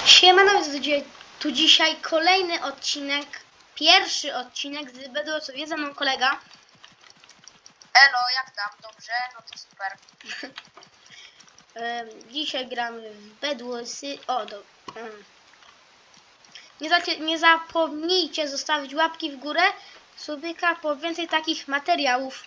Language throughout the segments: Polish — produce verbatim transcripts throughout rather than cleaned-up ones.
Siemano, tu dzisiaj kolejny odcinek, pierwszy odcinek z Bedłosowie, za mną kolega. Elo, jak tam? Dobrze? No to super. Dzisiaj gramy w Bedłosy. O, do, um. nie, za, nie zapomnijcie zostawić łapki w górę, subyka po więcej takich materiałów.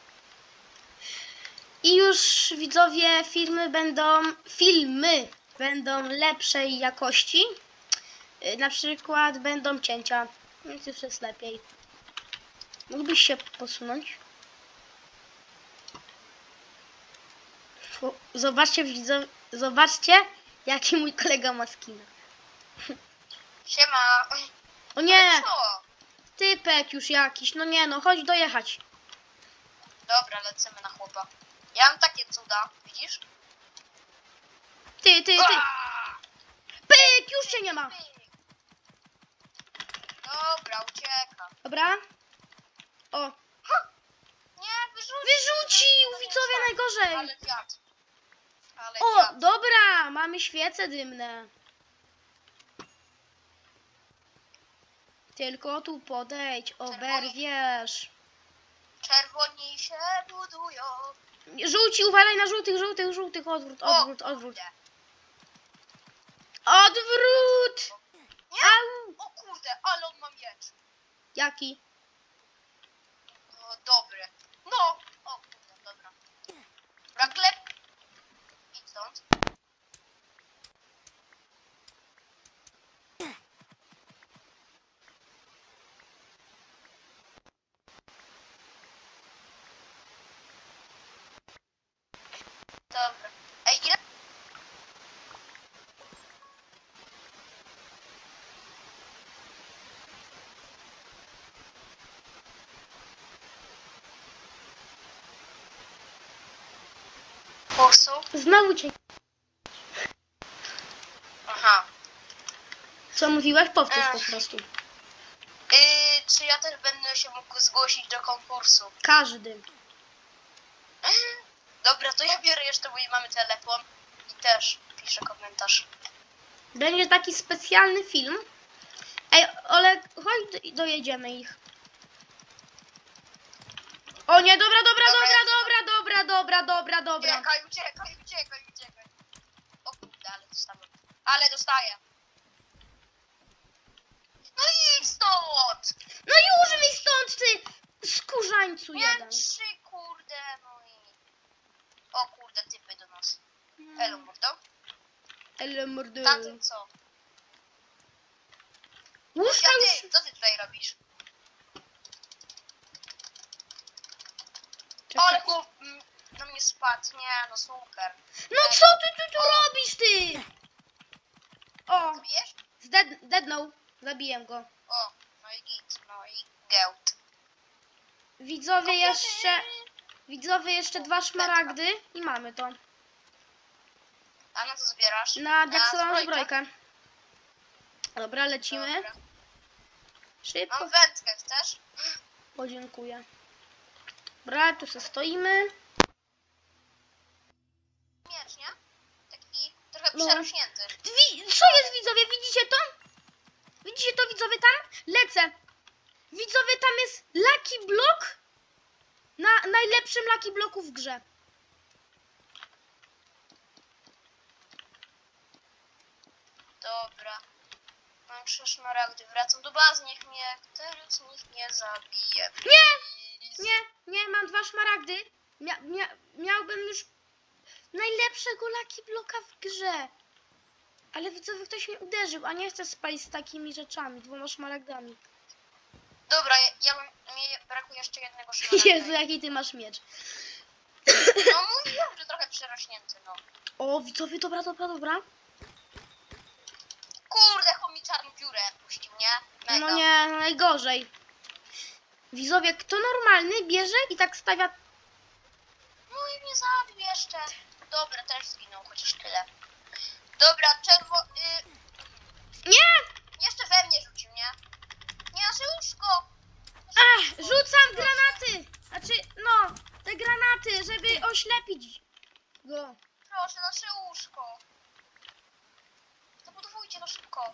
I już widzowie, filmy będą, filmy będą lepszej jakości. Na przykład będą cięcia, więc już jest lepiej. Mógłbyś się posunąć? Zobaczcie, widzowie, zobaczcie, jaki mój kolega ma skina. Siema. O nie! Co? Typek już jakiś, no nie no, chodź dojechać. Dobra, lecimy na chłopa. Ja mam takie cuda, widzisz? Ty, ty, ty. Aaaa! Pyk, już cię nie ma. Dobra, ucieka. Dobra. O. Nie, wyrzucił. Wyrzucił, widzowie, najgorzej. Ale wiatr. Ale O, wiatr. dobra, mamy świece dymne. Tylko tu podejdź, oberwiesz. Czerwoni się budują. Żółci, uważaj na żółtych, żółtych, żółtych, odwrót, odwrót, O, odwrót. kurde. Odwrót! Nie? Au! O kurde, ale on ma miecz. Jaki? O, dobry. No. O kurde, dobra. Raklep. Idź stąd. Dobra. Ej, ile? Kursu? Znowu cię. Aha. Co mówiłaś? Powtórz Ech. po prostu. Yy, czy ja też będę się mógł zgłosić do konkursu? Każdy. Dobra, to ja biorę jeszcze mój mamy telefon i też piszę komentarz. Będzie taki specjalny film. Ej, Olek, chodź, do- dojedziemy ich. O nie, dobra, dobra, Dobra, dobra, dobra, dobra, dobra, dobra, dobra. Uciekaj, uciekaj, uciekaj, uciekaj. O kurde, ale dostałem. Ale dostaję. No idź stąd! No już mi stąd, ty skórzańcu jeden. Miałem trzy, kurde, no i... O kurde, typy do nas. Elo, mordo. Ale mordy. Tamten co? Łóżka Ja już. ty, co ty tutaj robisz? Ale chłop mm, na mnie spadł, nie, no super. No co ty tu, tu robisz, ty? O, Zabijesz? zded, deadnął. Zabiję go. O, no i git, no i gełt. Widzowie jeszcze, widzowie jeszcze dwa szmaragdy i mamy to. A na co zbierasz? Na diaksową zbrojkę? zbrojkę. Dobra, lecimy. Dobra. Szybko. Mam wędkę, chcesz? Podziękuję. Dobra, tu sobie stoimy. Miecz, nie? Taki trochę No. przerośnięty. Wi co jest, widzowie? Widzicie to? Widzicie to, widzowie, tam? Lecę. Widzowie, tam jest Lucky Block. Na najlepszym Lucky Blocku w grze. Dobra. Mam trzy szmaragdy, wracam do bazy, niech mnie teraz nikt nie zabije. Nie! Nie, nie, mam dwa szmaragdy. Mia mia miałbym już najlepszego Lucky Blocka w grze. Ale widzowie, ktoś mnie uderzył, a nie chcę spać z takimi rzeczami, dwoma szmaragdami. Dobra, ja, ja mam, mi brakuje jeszcze jednego szmaragdu. Jezu, jaki ty masz miecz. No mówiłam, że trochę przerośnięty, no. O, widzowie, dobra, dobra, dobra. Kurde, chłop mi czarną dziurę puścił, nie? Mega. No nie, najgorzej. Widzowie, kto normalny bierze i tak stawia... No i mnie zabił jeszcze. Dobra, też zginął, chociaż tyle. Dobra, czerwo... Y... Nie! Jeszcze we mnie rzucił, nie? Nie, nasze łóżko! Ach, rzucam granaty! Znaczy, no, te granaty, żeby oślepić go. Proszę, nasze łóżko. Zabudowujcie nasze szybko.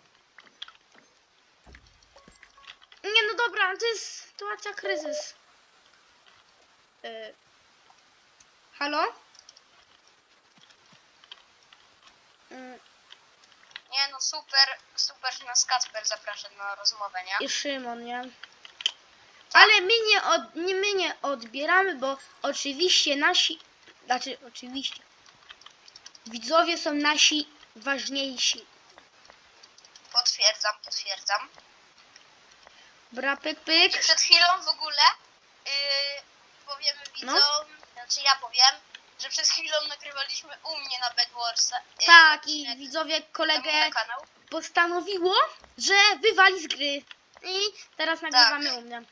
Nie, no dobra, to jest sytuacja kryzys. Yy. Halo? Yy. Nie no, super, super, że nas Kacper zaprasza na rozmowę, nie? I Szymon, nie? Ale my nie, od, nie, my nie odbieramy, bo oczywiście nasi, znaczy oczywiście, widzowie są nasi ważniejsi. Potwierdzam, potwierdzam. Bra, pyk, I pyk. przed chwilą w ogóle yy, powiemy widzom, No. znaczy ja powiem, że przed chwilą nagrywaliśmy u mnie na Bedwarsa. Yy, Tak, i odcinek widzowie na kolegę mój kanał. postanowiło, że wywali z gry. I teraz nagrywamy Tak. u mnie.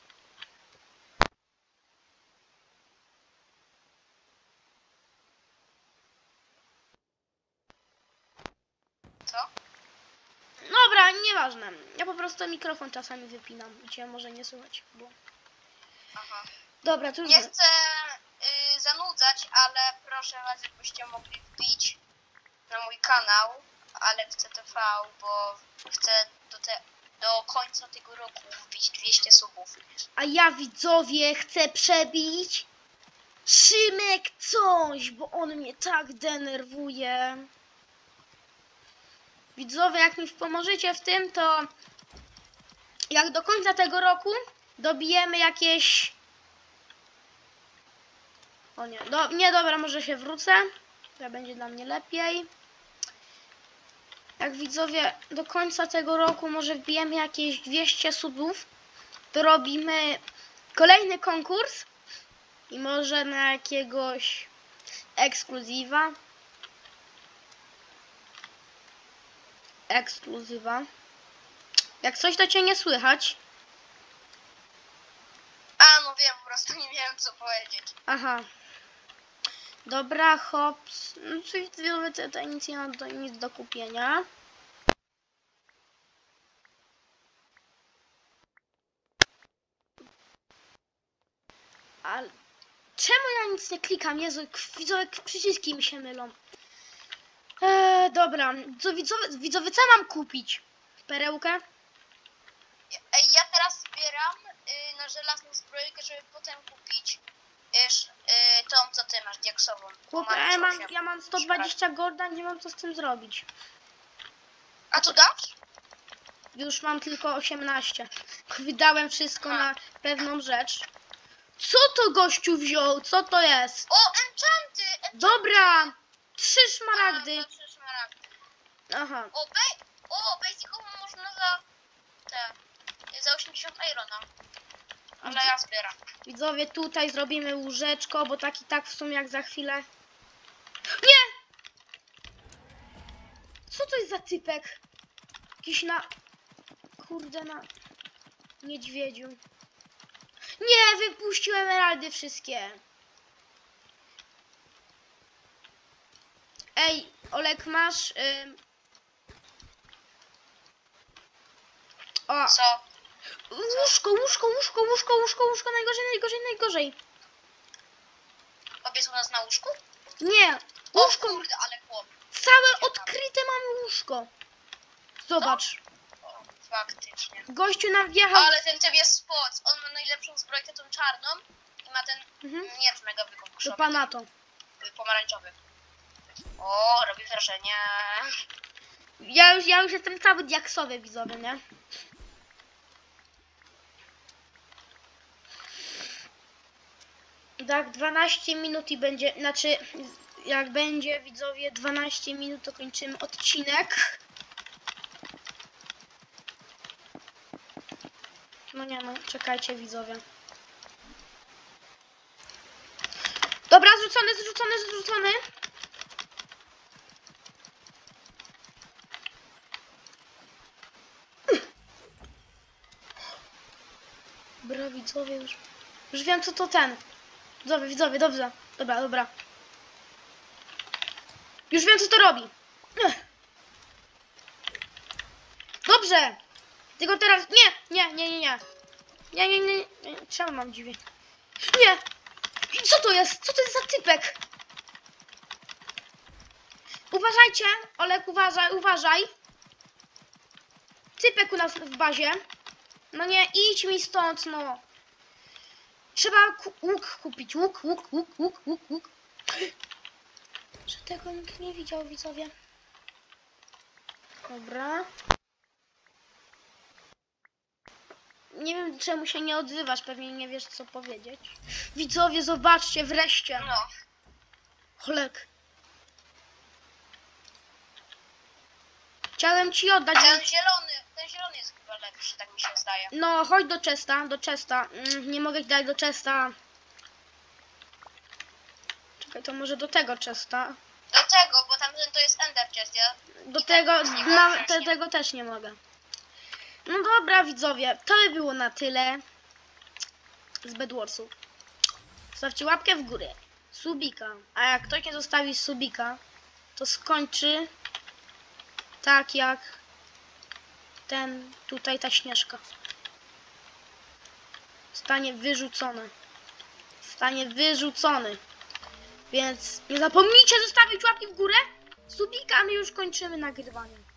Co? Dobra, nieważne. Ja po prostu mikrofon czasami wypinam i cię może nie słychać. Bo... Aha. Dobra, to już... Nie chcę yy, zanudzać, ale proszę was, jakbyście mogli wbić na mój kanał Alex C T V, bo chcę do, te, do końca tego roku wbić dwieście subów. A ja widzowie chcę przebić Szymek coś, bo on mnie tak denerwuje. Widzowie, jak mi pomożecie w tym, to jak do końca tego roku dobijemy jakieś... O nie, do... nie dobra, może się wrócę. To będzie dla mnie lepiej. Jak widzowie do końca tego roku może wbijemy jakieś dwieście subów, to robimy kolejny konkurs i może na jakiegoś ekskluzywa. Ekskluzywa. Jak coś, to cię nie słychać. A, no wiem, po prostu nie wiem co powiedzieć. Aha. Dobra, hops. No coś widzowie, to, to nic nie ma do, nic do kupienia. Ale czemu ja nic nie klikam? Jezu, widzowie, przyciski mi się mylą. Eee, dobra, co widzowie, widzowie, co mam kupić? Perełkę? Ej, ja teraz zbieram y, na żelazną zbrojkę, żeby potem kupić y, sz- y, tą, co ty masz, diaksową. bo Kup, mam e, mam, osiem. ja mam sto dwadzieścia golda, nie mam co z tym zrobić. A tu dasz? Już mam tylko osiemnaście. Wydałem wszystko Aha. na pewną rzecz. Co to gościu wziął? Co to jest? O, enchanty! enchanty. Dobra! Trzy A, szmaragdy. to trzy szmaragdy. Aha. O, be o, basicowo można za te, za osiemdziesiąt irona. Ale ja zbieram. Widzowie, tutaj zrobimy łóżeczko, bo tak i tak w sumie jak za chwilę... Nie! Co to jest za typek? Jakiś na... Kurde, na... niedźwiedziu. Nie, wypuścił emeraldy wszystkie. Ej, Olek, masz... Ym... O, Co? łóżko, łóżko, łóżko, łóżko, łóżko, łóżko, najgorzej, najgorzej, najgorzej. Obie u nas na łóżku? Nie, O łóżko, kurde, ale chłop. całe odkryte mamy łóżko. Zobacz, O, faktycznie. gościu nam wjechał. Ale ten typ jest spoc. On ma najlepszą zbrojkę, tą czarną. I ma ten Mhm. miecz mega Do wykończony. pana to. Pomarańczowy. O, robi wrażenie. Ja już, ja już jestem cały diaksowy, widzowie, nie? Tak, dwanaście minut i będzie, znaczy, jak będzie, widzowie, dwanaście minut, to kończymy odcinek. No nie no, czekajcie, widzowie. Dobra, zrzucony, zrzucony, zrzucony. Dobra, widzowie, już, już wiem, co to ten. Widzowie, widzowie, dobrze. Dobra, dobra. Już wiem, co to robi. Ech. Dobrze. Tylko teraz... Nie, nie, nie, nie, nie. Nie, nie, nie, nie. Czemu mam dziwię? Nie. I co to jest? Co to jest za typek? Uważajcie. Olek, uważaj, uważaj. typek u nas w bazie. No nie, idź mi stąd, no. Trzeba ku łuk kupić. Łuk, łuk, łuk, łuk, łuk, łuk. Że tego nikt nie widział, widzowie. Dobra. Nie wiem, czemu się nie odzywasz, pewnie nie wiesz, co powiedzieć. Widzowie, zobaczcie, wreszcie. No. Cholek. Chciałem ci oddać. Ten zielony, ten zielony jest chyba lepszy, tak mi się zdaje. No, chodź do Chesta, do Chesta. Mm, nie mogę ci dać do Chesta. Czekaj, to może do tego Chesta. Do tego, bo tamten to jest Ender Chest, ja... Do I tego, tak z niego na, wziąć te, nie- tego też nie mogę. No dobra, widzowie, to by było na tyle z Bedwarsu. Zostawcie łapkę w górę, subika, a jak ktoś nie zostawi subika, to skończy tak jak ten tutaj, ta Śnieżka. Zostanie wyrzucony. Zostanie wyrzucony. Więc nie zapomnijcie zostawić łapki w górę, subika, a my już kończymy nagrywanie.